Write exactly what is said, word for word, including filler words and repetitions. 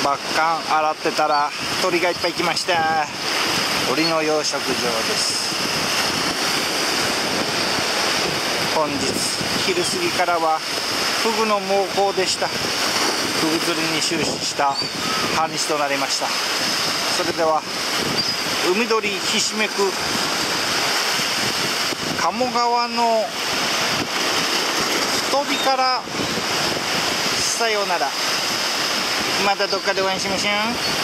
バッカン洗ってたら鳥がいっぱい来ました。鳥の養殖場です。本日昼過ぎからはフグの猛攻でした。フグ釣りに終始した半日となりました。それでは海鳥ひしめく鴨川のほとびからさようなら。またどっかでお会いしましょう。